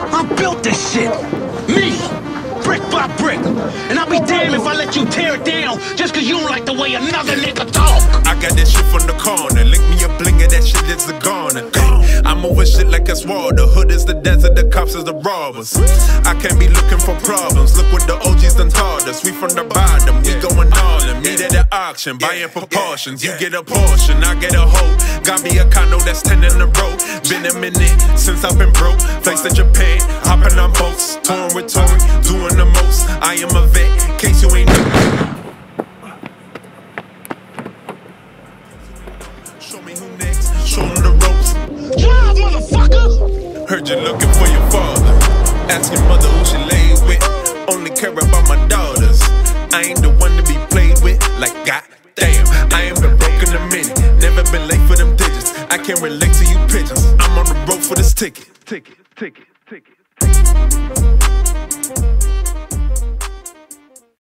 I built this shit. Me. Brick by brick. And I'll be damned if I let you tear it down just cause you don't like the way another nigga talk. I got that shit from the corner. Link me a blinger, that shit is a goner. I'm moving shit like it's water. Hood is the desert, the cops is the robbers. I can't be looking for problems. Look what the OGs done taught us. We from the bottom, we going all in. Meet at the auction, buying proportions. You get a portion, I get a hoe. Got me a condo that's 10 in a row. Been a minute since I've been broke. Flights to Japan, hopping on boats. Touring with Tory, doing the most. I am a vet, in case you ain't know. Show me who next, show them the ropes. Drive, motherfucker! Heard you looking for your father. Ask your mother who she laid with. Only care about my daughters. I ain't the one to be played with. Like, goddamn, I ain't been broke in a minute. Never been late for them digits. I can't relate to you pigeons. I'm on the road for this ticket. Ticket.